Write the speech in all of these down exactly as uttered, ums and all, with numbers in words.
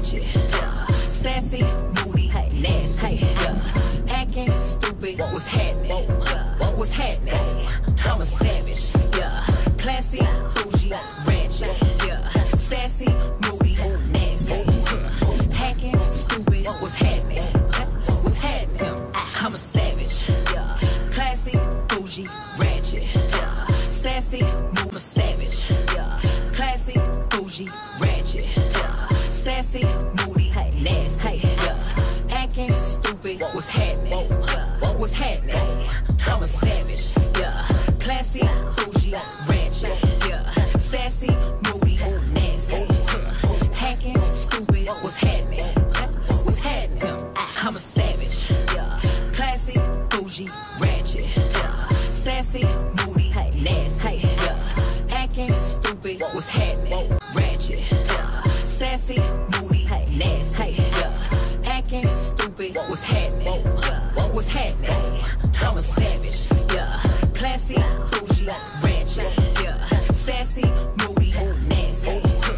ratchet, yeah. Sassy, moody, hey, nasty, yeah. Acting stupid, what was happening? What was happening? I'm a savage, yeah. Classy, bougie, ratchet, yeah. Sassy, moody, nasty, hacking, stupid, what was happening? What's happening? I'm a savage, yeah. Classy, bougie, ratchet, yeah. Sassy, I'm a savage, yeah. Classy, bougie, ratchet, yeah. Sassy, moody, nasty, yeah. Acting stupid, what was happening? What was happening? I'm a savage, yeah. Classy, bougie, ratchet, yeah. Sassy, moody, nasty, hacking stupid, what was happening? What's happening? I'm a savage, yeah. Classy, bougie, ratchet, yeah. Sassy, moody, nasty, yeah. Acting stupid, what was happening? Ratchet, yeah. Sassy, moody, nasty, yeah. Acting stupid, what was happening? What was happening? I'm a savage, yeah. Classy, bougie, ratchet, yeah. Sassy, moody, nasty,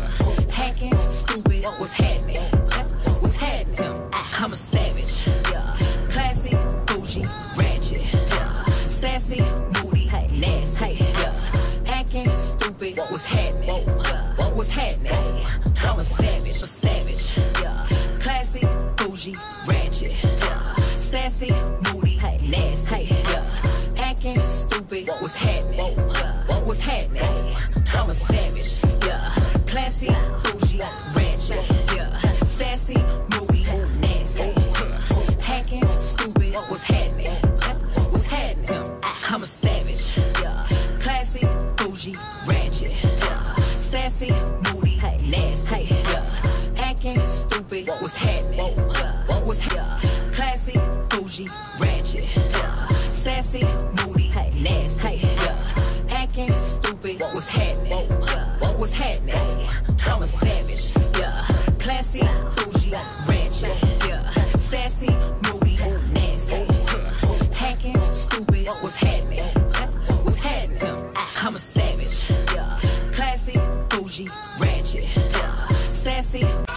hacking stupid, what was happening? What's happening? I'm a savage, yeah. Classy, bougie, ratchet, yeah. Sassy, moody, nasty, yeah. Acting stupid, what was happening? What was happening? I'm a savage, a savage, yeah. Classy, bougie, ratchet, yeah. Sassy, moody, nasty, yeah. Acting stupid, what was happening? What was happening? I'm a savage, yeah. Classy, bougie, ratchet, yeah. Sassy, moody, nasty, hacking stupid, what was happening? What's happening? I'm a savage, yeah. Classy, bougie, ratchet, yeah. Sassy, moody, nasty, yeah. Acting stupid, what was happening? What was happening? Classy, bougie, ratchet, yeah. Sassy, moody, nasty, yeah. Acting stupid, what was happening? What was happening? I'm a savage, yeah. Classy, bougie, ratchet, yeah. Sassy, moody, nasty, hacking stupid, what was happening? What's happening? I'm a savage, yeah. Classy, bougie, ratchet, yeah. Sassy.